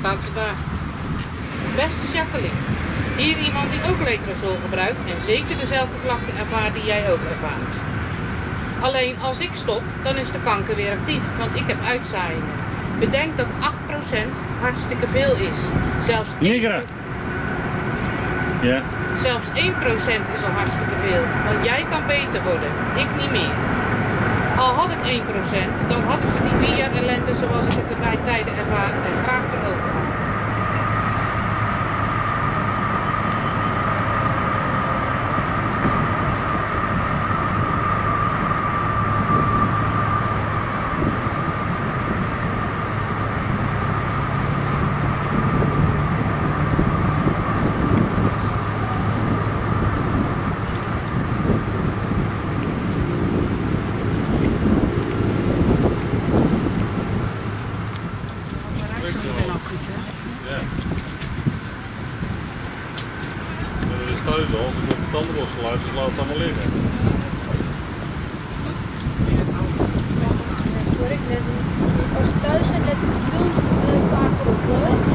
staat ze daar. Beste Jacqueline, hier iemand die ook letrozol gebruikt en zeker dezelfde klachten ervaart die jij ook ervaart. Alleen als ik stop, dan is de kanker weer actief, want ik heb uitzaaiingen. Bedenk dat 8% hartstikke veel is. Zelfs 1% is al hartstikke veel, want jij kan beter worden, ik niet meer. Al had ik 1%, dan had ik voor die 4 jaar ellende zoals ik het er bij tijden ervaar en graag voor over gehad. Thuis al, als ik op de tandenborstel uit, dus laat het allemaal liggen. Als ik thuis ben, let ik veel vaker op hoor.